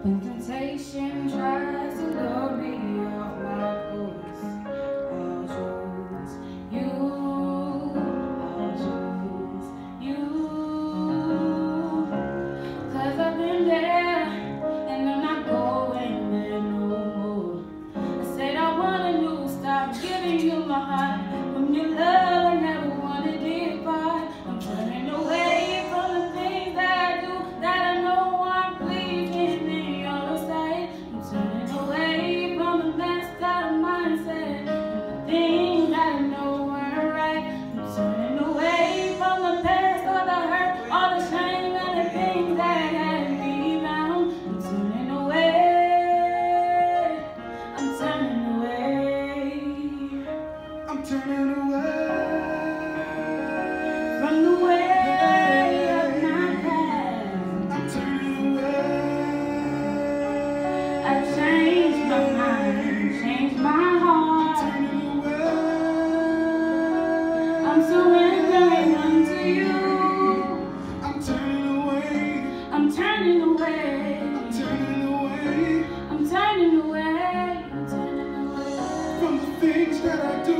When temptation tries to lure me off my course, I'll choose you. I'll choose you. 'Cause I've been there and I'm not going there no more. I said I want a new start, giving you my heart. From your love I never wanted to depart. I'm turning away from the things that I do that I know I'm pleasing in your sight. I'm turning away from the messed up mindset and the things that I know aren't right. I'm turning away from the past, all the hurt, all the shame and the things that had me bound. I'm turning away. I'm turning away. I'm turning away From the way of my past, I'm turning away. I've changed my mind, changed my heart. Turning away. I'm surrendering unto you. I'm turning away. I'm turning away. I'm turning away I'm turning away. I'm turning away. from the things that I do